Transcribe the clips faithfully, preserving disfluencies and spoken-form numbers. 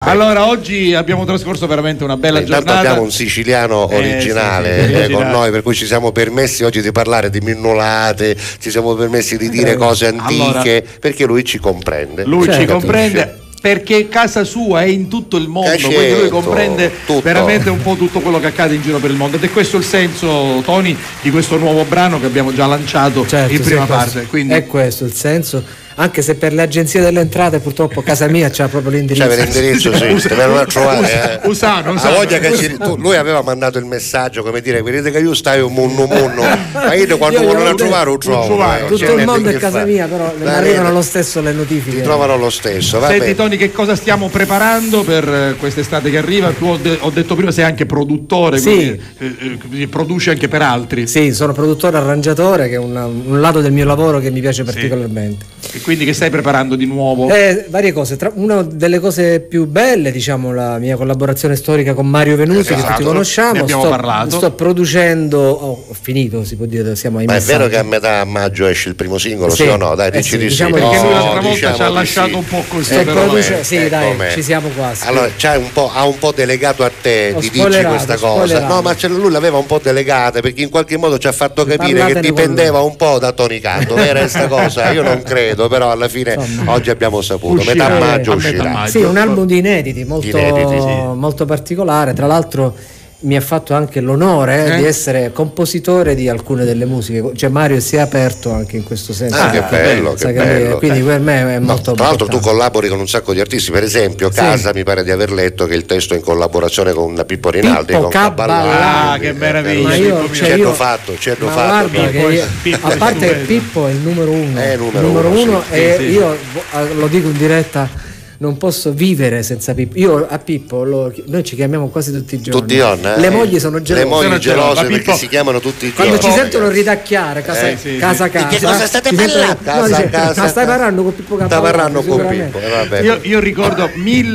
Allora, oggi abbiamo trascorso veramente una bella eh, giornata. Intanto abbiamo un siciliano originale, eh, sì, sì, eh, originale con noi, per cui ci siamo permessi oggi di parlare di minnolate, ci siamo permessi di dire cose antiche, allora, perché lui ci comprende. Lui cioè, ci capisce? comprende. Perché casa sua è in tutto il mondo, Cacetto, quindi lui comprende tutto. veramente un po' tutto quello che accade in giro per il mondo, ed è questo il senso, Tony, di questo nuovo brano che abbiamo già lanciato certo, in prima sì, parte. questo, Quindi... è questo il senso, anche se per le agenzie delle entrate purtroppo casa mia c'ha proprio l'indirizzo. C'è l'indirizzo, sì, Usa, te lo trovare. Usa, Usano, Usano. Voglia che ci, tu, lui aveva mandato il messaggio, come dire, vedete che io stai un munno munno, ma io quando Io vogliono io trovare un trovo. Eh, tutto cioè, il mondo è che casa fa? mia, però mi arrivano lo stesso le notifiche. Ti trovano lo stesso. Va Senti bene. Tony, che cosa stiamo preparando per quest'estate che arriva? Tu ho, de- ho detto prima sei anche produttore, sì. quindi eh, eh, produci anche per altri. Sì, sono produttore arrangiatore, che è una, un lato del mio lavoro che mi piace particolarmente. Sì. E quindi che stai preparando di nuovo? Eh, varie cose, tra, una delle cose più belle, diciamo, la mia collaborazione storica con Mario Venuti, esatto. che tutti conosciamo. Ne abbiamo sto, parlato. sto producendo, oh, ho finito, si può dire, siamo ai Ma è messaggi. vero che a metà maggio esce il primo singolo, sì, sì o no? Dai, eh dici sì, di diciamo sì. Perché No, lui l'altra volta diciamo ci ha di lasciato sì. un po' così. Eh, però produce, com'è, sì, eh, dai, com'è. ci siamo quasi. Allora, c'hai un po', ha un po' delegato a te Ho di dirci spoilerato, questa cosa. spoilerato. No, ma ce- lui l'aveva un po' delegata, perché in qualche modo ci ha fatto capire Parlatene che dipendeva un po' da Tony Canto. Era questa cosa? Io non credo, però alla fine Insomma, oggi abbiamo saputo. uscirà, Metà maggio a metà uscirà. maggio. Sì, un album di inediti molto, Inediti, sì. molto particolare. Tra l'altro mi ha fatto anche l'onore Eh? di essere compositore di alcune delle musiche, cioè Mario si è aperto anche in questo senso. Ah, che perché bello, sa che che lui- bello. quindi per me è No, molto tra l'altro tu importante. collabori con un sacco di artisti, per esempio Sì. Casa mi pare di aver letto che il testo è in collaborazione con Pippo Rinaldi, Pippo con Caballà. Ah, che meraviglia. Ma io, Pippo cioè, ci hanno io- fatto, ci hanno ma fatto. guarda Pippo. che io- Pippo a è parte stupendo. Pippo è il numero uno, È il numero il numero uno, uno sì. e Sì, sì. io eh, lo dico in diretta, non posso vivere senza Pippo. Io a Pippo lo- noi ci chiamiamo quasi tutti i giorni. Tutti on, eh? Le mogli sono gelose. Le mogli Sono gelose, gelose ma perché Pippo- si chiamano tutti i Quando giorni. ci sentono ridacchiare casa Eh, sì, casa, sì. casa Di che cosa state ci parlando? sentono- Casa, no, dice, casa, ma stai casa. parlando con Pippo Sta Caballà, parlando con sicuramente. Pippo, eh, vabbè. Io, io ricordo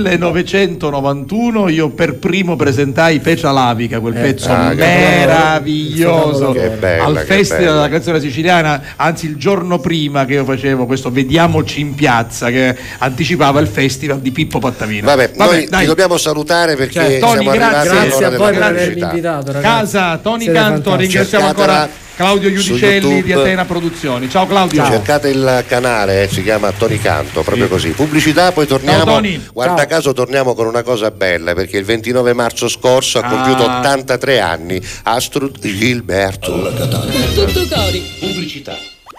millenovecentonovantuno, io per primo presentai Pecia Lavica, quel Eh, pezzo ah, che meraviglioso bello. Che bella, al che Festival bella. della canzone siciliana, anzi il giorno prima che io facevo questo Vediamoci in piazza, che anticipava il festival di Pippo Pattavino. Vabbè, noi dai. ti dobbiamo salutare perché Cioè, Tony, siamo grazie. arrivati Grazie a all'ora voi della per avermi pubblicità. invitato, ragazzi. Casa Tony Siete Canto, fantastici. ringraziamo Cercatela ancora Claudio su Iudicelli YouTube. di Atena Produzioni. Ciao Claudio. Ciao. Cercate il canale, eh, si chiama Tony Canto, proprio così. Pubblicità, poi torniamo. Ciao, Tony. Guarda Ciao. caso torniamo con una cosa bella, perché il ventinove marzo scorso ha Ah. compiuto ottantatré anni Astrud Gilberto. Tutto cori. Pubblicità.